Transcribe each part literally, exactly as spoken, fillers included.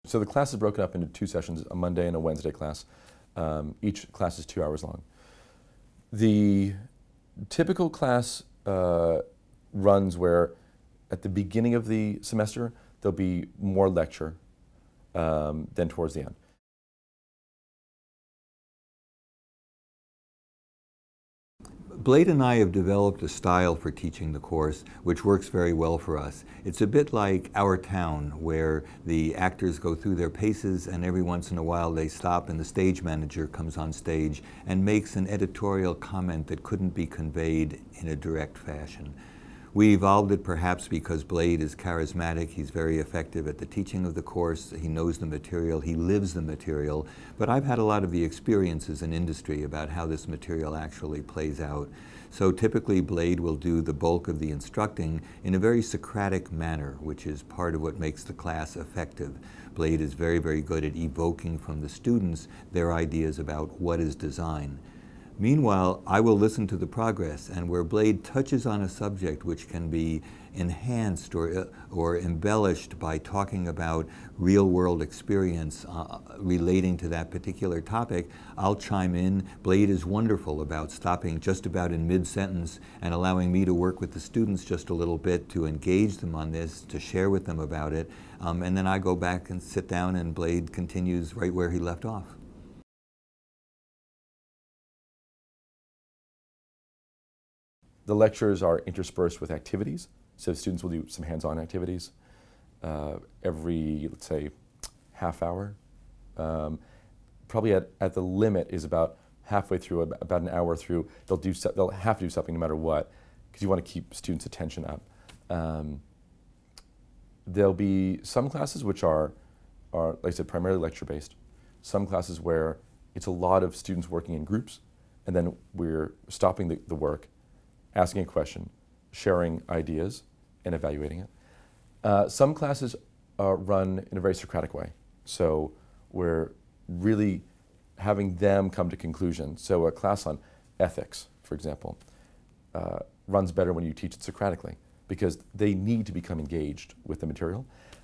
So the class is broken up into two sessions, a Monday and a Wednesday class. Um, each class is two hours long. The typical class uh, runs where at the beginning of the semester there'll be more lecture um, than towards the end. Blade and I have developed a style for teaching the course which works very well for us. It's a bit like Our Town, where the actors go through their paces and every once in a while they stop and the stage manager comes on stage and makes an editorial comment that couldn't be conveyed in a direct fashion. We evolved it perhaps because Blade is charismatic, he's very effective at the teaching of the course, he knows the material, he lives the material, but I've had a lot of the experiences in industry about how this material actually plays out. So typically Blade will do the bulk of the instructing in a very Socratic manner, which is part of what makes the class effective. Blade is very, very good at evoking from the students their ideas about what is design. Meanwhile, I will listen to the progress, and where Blade touches on a subject which can be enhanced or, or embellished by talking about real-world experience uh, relating to that particular topic, I'll chime in. Blade is wonderful about stopping just about in mid-sentence and allowing me to work with the students just a little bit to engage them on this, to share with them about it, um, and then I go back and sit down and Blade continues right where he left off. The lectures are interspersed with activities, so students will do some hands-on activities uh, every, let's say, half hour. Um, probably at, at the limit is about halfway through, about an hour through, they'll, do, they'll have to do something no matter what, because you want to keep students' attention up. Um, there'll be some classes which are, are, like I said, primarily lecture-based. Some classes where it's a lot of students working in groups, and then we're stopping the, the work, asking a question, sharing ideas, and evaluating it. Uh, some classes uh, run in a very Socratic way. So we're really having them come to conclusions. So a class on ethics, for example, uh, runs better when you teach it Socratically, because they need to become engaged with the material.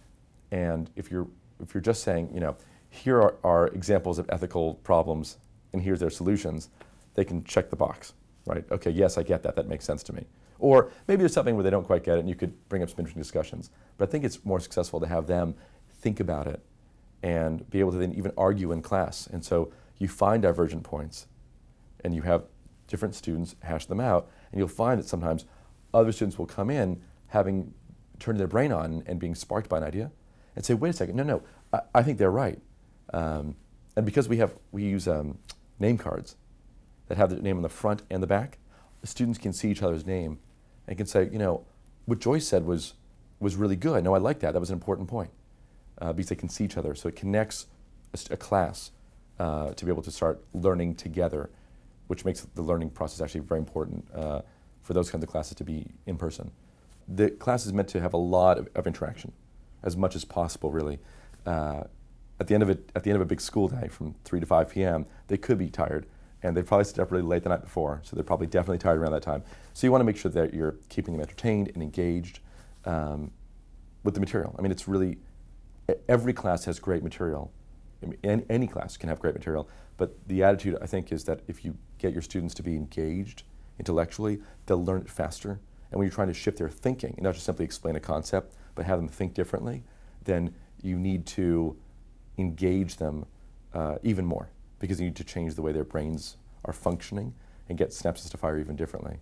And if you're, if you're just saying, you know, here are, are examples of ethical problems, and here's their solutions, they can check the box. Right? Okay, yes, I get that. That makes sense to me. Or maybe there's something where they don't quite get it and you could bring up some interesting discussions. But I think it's more successful to have them think about it and be able to then even argue in class. And so you find divergent points and you have different students hash them out, and you'll find that sometimes other students will come in having turned their brain on and being sparked by an idea and say, wait a second, no, no, I, I think they're right. Um, and because we have, we use um, name cards that have the name on the front and the back, the students can see each other's name and can say, you know, what Joyce said was, was really good. No, I like that. That was an important point. Uh, because they can see each other. So it connects a, a class uh, to be able to start learning together, which makes the learning process actually very important uh, for those kinds of classes to be in person. The class is meant to have a lot of, of interaction, as much as possible, really. Uh, at the end of it, at the end of a big school day from three to five P M, they could be tired. And they probably stayed up really late the night before, so they're probably definitely tired around that time. So you want to make sure that you're keeping them entertained and engaged um, with the material. I mean, it's really, every class has great material. I mean, any, any class can have great material, but the attitude, I think, is that if you get your students to be engaged intellectually, they'll learn it faster. And when you're trying to shift their thinking, and not just simply explain a concept, but have them think differently, then you need to engage them uh, even more, because you need to change the way their brains are functioning and get synapses to fire even differently.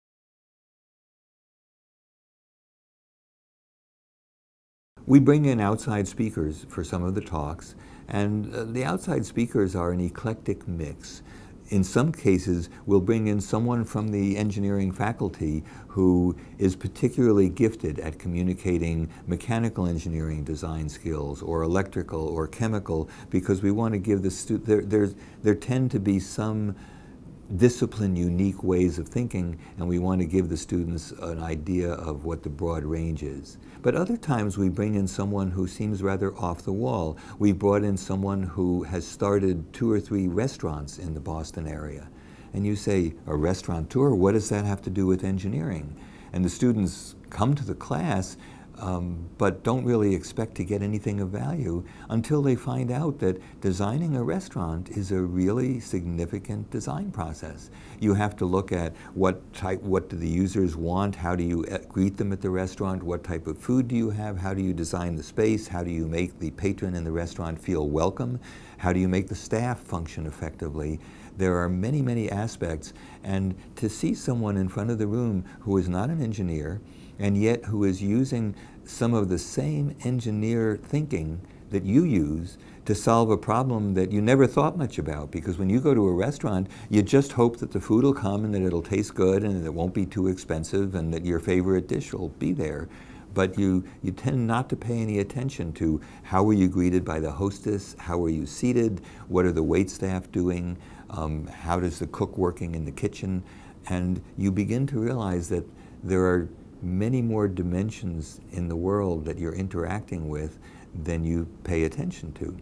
We bring in outside speakers for some of the talks, and uh, the outside speakers are an eclectic mix. In some cases, we'll bring in someone from the engineering faculty who is particularly gifted at communicating mechanical engineering design skills or electrical or chemical, because we want to give the student, there, there's, there tend to be some discipline unique ways of thinking, and we want to give the students an idea of what the broad range is. But other times we bring in someone who seems rather off the wall. We brought in someone who has started two or three restaurants in the Boston area. And you say, a restaurateur, what does that have to do with engineering? And the students come to the class um, but don't really expect to get anything of value until they find out that designing a restaurant is a really significant design process. You have to look at what type, what do the users want, how do you greet them at the restaurant, what type of food do you have, how do you design the space, how do you make the patron in the restaurant feel welcome, how do you make the staff function effectively. There are many, many aspects, and to see someone in front of the room who is not an engineer and yet who is using some of the same engineer thinking that you use to solve a problem that you never thought much about, because when you go to a restaurant, you just hope that the food will come and that it'll taste good and that it won't be too expensive and that your favorite dish will be there. But you, you tend not to pay any attention to how were you greeted by the hostess, how were you seated, what are the waitstaff doing, um, how does the cook working in the kitchen, and you begin to realize that there are many more dimensions in the world that you're interacting with than you pay attention to.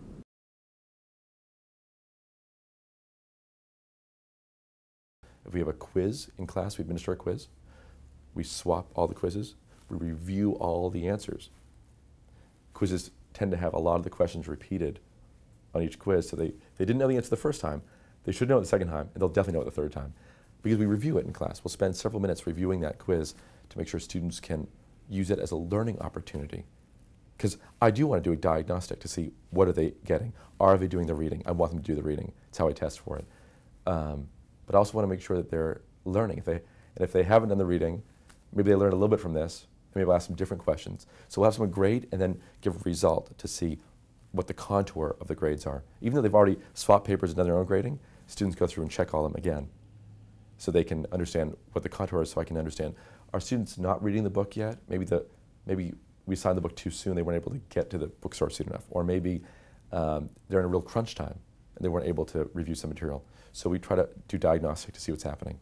If we have a quiz in class, we administer a quiz, we swap all the quizzes, we review all the answers. Quizzes tend to have a lot of the questions repeated on each quiz, so they, they didn't know the answer the first time, they should know it the second time, and they'll definitely know it the third time. Because we review it in class. We'll spend several minutes reviewing that quiz to make sure students can use it as a learning opportunity. Because I do want to do a diagnostic to see what are they getting. Are they doing the reading? I want them to do the reading. It's how I test for it. Um, but I also want to make sure that they're learning. If they, and if they haven't done the reading, maybe they learned a little bit from this, and maybe we'll ask them different questions. So we'll have someone grade and then give a result to see what the contour of the grades are. Even though they've already swapped papers and done their own grading, students go through and check all of them again, so they can understand what the contour is, so I can understand, are students not reading the book yet? Maybe, the, maybe we signed the book too soon, they weren't able to get to the bookstore soon enough. Or maybe um, they're in a real crunch time and they weren't able to review some material. So we try to do diagnostic to see what's happening.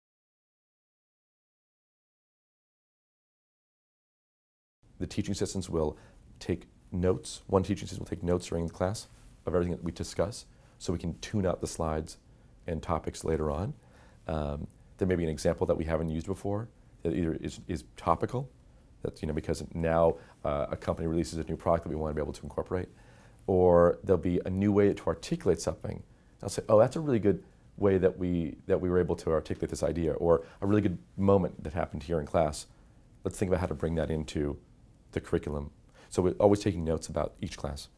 The teaching assistants will take notes. One teaching assistant will take notes during the class of everything that we discuss, so we can tune out the slides and topics later on. Um, there may be an example that we haven't used before that either is, is topical, that's, you know, because now uh, a company releases a new product that we want to be able to incorporate, or there'll be a new way to articulate something. I'll say, oh, that's a really good way that we, that we were able to articulate this idea, or a really good moment that happened here in class. Let's think about how to bring that into the curriculum. So we're always taking notes about each class.